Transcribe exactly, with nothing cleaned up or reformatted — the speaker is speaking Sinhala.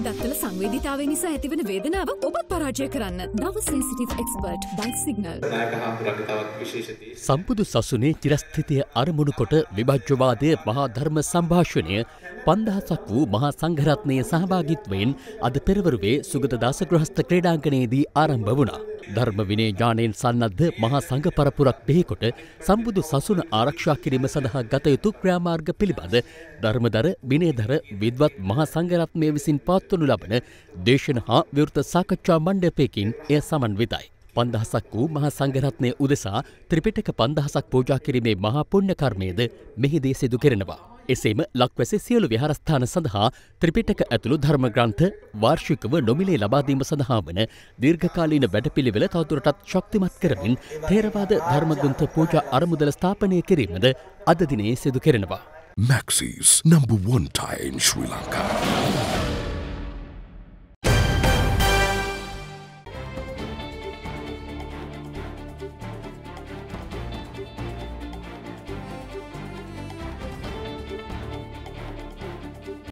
දත්වල සංවේදීතාවය නිසා ඇතිවන වේදනාව ඔබත් පරාජය කරන්න. නව සෙන්සිටිව් එක්ස්පර්ට් බයිට් සිග්නල්. සම්බුදු සසුනේ චිරස්ථිතිය අරමුණු කොට විභජ්‍යවාදය මහා ධර්ම සංභාෂණය පන්දහසක් වූ මහා සංඝරත්නයේ සහභාගීත්වයෙන් අද පෙරවරුවේ සුගතදාස ගෘහස්ත ක්‍රීඩාංගණයේදී ආරම්භ වුණා. ධර්ම විනය ඥාණයෙන් සන්නද්ධ මහා සංඝ පරපුරක් බිහිකොට සම්බුදු සසුන ආරක්ෂා කිරීම සඳහා ගත යුතු ක්‍රියාමාර්ග පිළිබඳ ධර්මදර විනයදර විද්වත් මහා සංඝරත්නය විසින් පවත්වනු ලබන දේශන හා විවෘත සාකච්ඡා මණ්ඩපයකින් එය සමන්විතයි. පන්දහසක් වූ මහා සංඝරත්නය උදෙසා ත්‍රිපිටක පන්දහසක් පූජා කිරීමේ මහා පුණ්‍ය කර්මයද මෙහිදී සිදු කෙරෙනවා. එසේම ලක්වැසි සියලු විහාරස්ථාන සඳහා ත්‍රිපිටක ඇතුළු ධර්ම ග්‍රන්ථ වාර්ෂිකව නොමිලේ ලබා දීම සඳහා වන දීර්ඝකාලීන වැඩපිළිවෙල තවදුරටත් ශක්තිමත් කරමින් ථේරවාද ධර්මග්‍රන්ථ පූජා අරමුදල ස්ථාපනය කිරීමද අද දිනේ සිදු කෙරෙනවා. Maxis number one tie in Sri Lanka.